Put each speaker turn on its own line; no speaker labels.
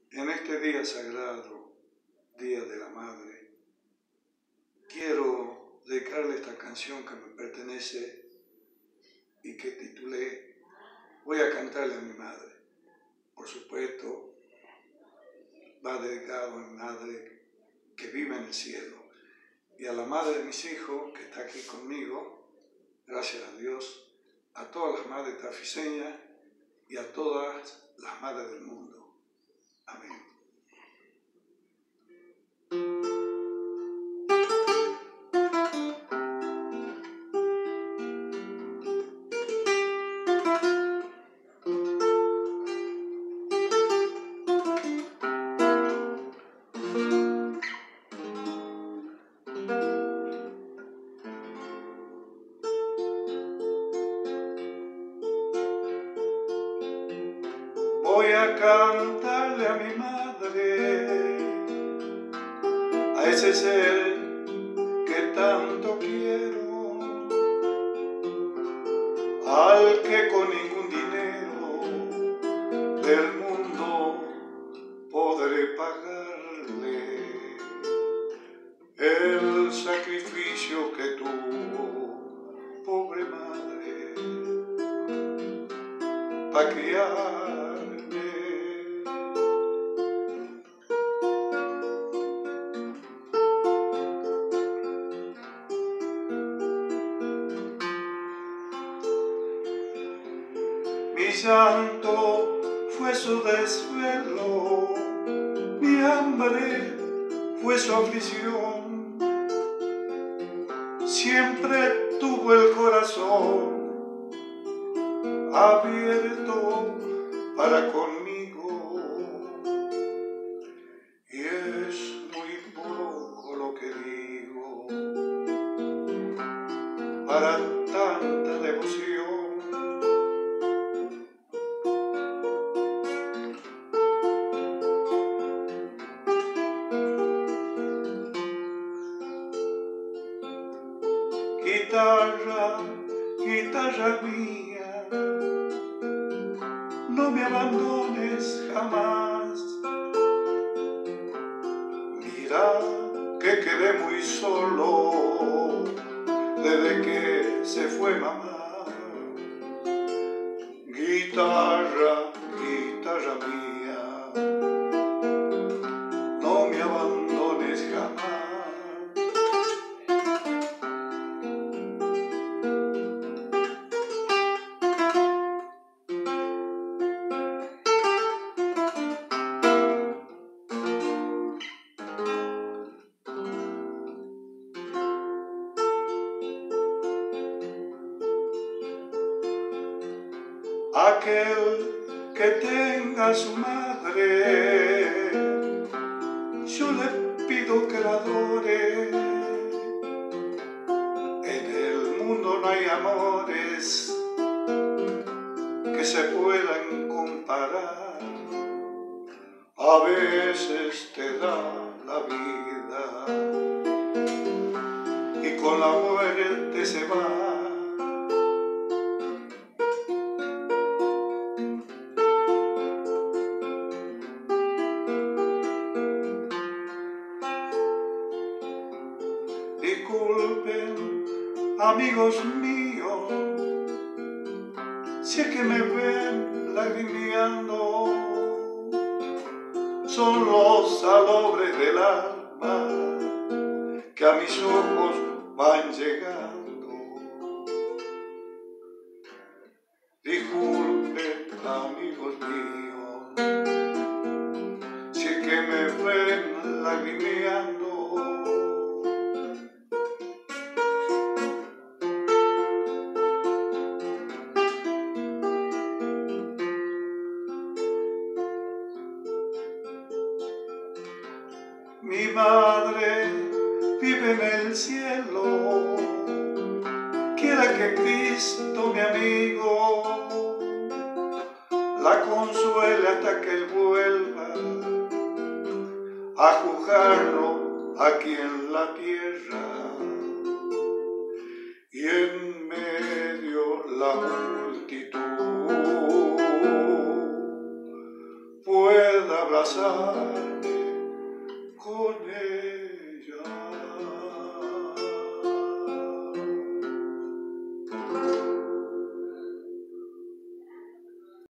En este día sagrado, Día de la Madre, quiero dedicarle esta canción que me pertenece y que titulé Voy a cantarle a mi madre. Por supuesto, va dedicado a mi madre que vive en el cielo y a la madre de mis hijos que está aquí conmigo, gracias a Dios, a todas las madres tafiseñas y a todas las madres del mundo. Amén. Voy a cantarle a mi madre, a ese ser que tanto quiero, al que con ningún dinero del mundo podré pagarle el sacrificio que tuvo, pobre madre, para criarme. Mi llanto fue su desvelo, mi hambre fue su aflicción. Siempre tuvo el corazón abierto para conmigo, y es muy poco lo que digo para tanta devoción. Guitarra, guitarra mía, no me abandones jamás. Mira que quedé muy solo desde que se fue mamá. Guitarra, guitarra mía, no me abandones jamás. Aquel que tenga a su madre, yo le pido que la adore. En el mundo no hay amores que se puedan comparar. A veces te da la vida y con la muerte se va. Disculpen, amigos míos, si es que me ven lagrimeando, son los salobres del alma que a mis ojos van llegando. Disculpen, amigos míos, si es que me ven lagrimeando. Mi madre vive en el cielo, quiera que Cristo, mi amigo, la consuele hasta que Él vuelva a juzgarlo aquí en la tierra. Y en medio la multitud pueda hablar abrazar